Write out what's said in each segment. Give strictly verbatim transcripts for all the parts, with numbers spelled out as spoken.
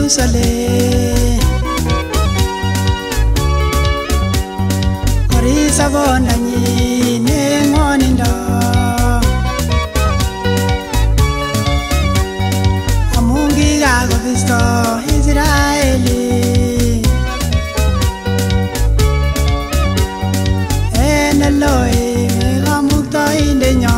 Jerusalem Korisa bonanyi nengoninda Amungi gago visto Israeli En Eloi megamukta indenya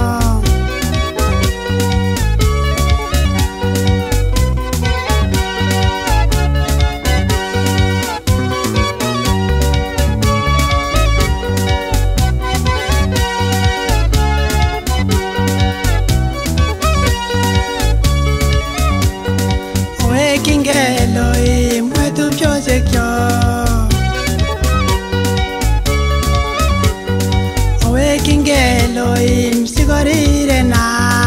Eloi mwetu pyosekyo Awaking Eloi msigorire na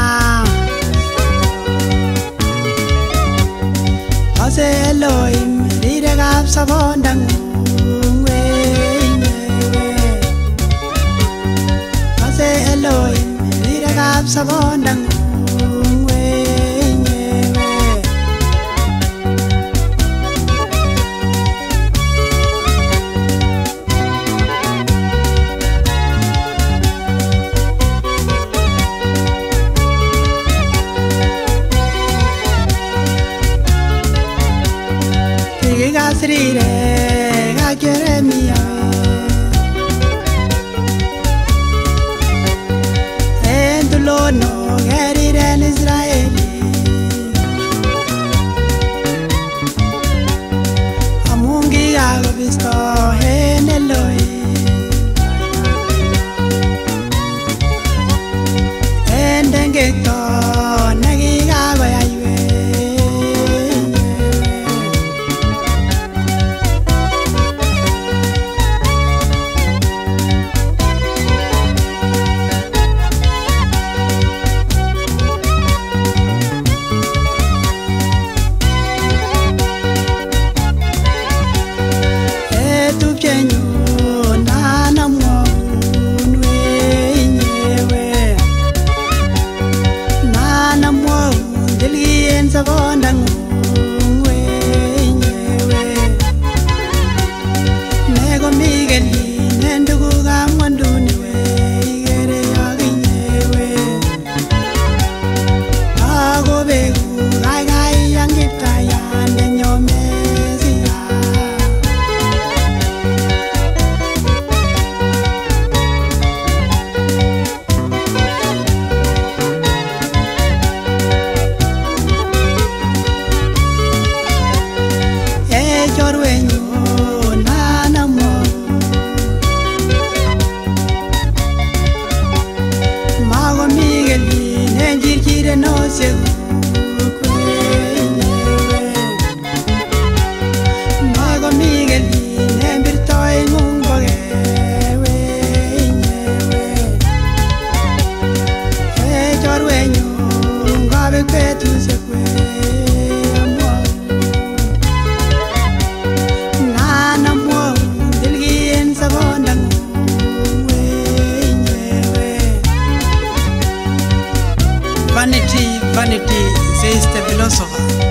Ase Eloi mrire gap sabonda ngwe Ase Eloi mrire gap sabonda ngwe Gasrire ga Jeremia Endulo no gerire en Israeli Amungi gago visto en Eloi Endengekto nagi gago yaywe Sabonda ngwe nyewe Nego migeli nendugu gamwanduni we igere yagi nyewe Ago begu gai gai yangita yande nyomezi ya Jorwenyo nana mo Mago migeli nenjirjire no segu Mago migeli nembirtoy ngungoge E jorwenyo ngabe kwetu sekwe Vanity, vanity, says the philosopher.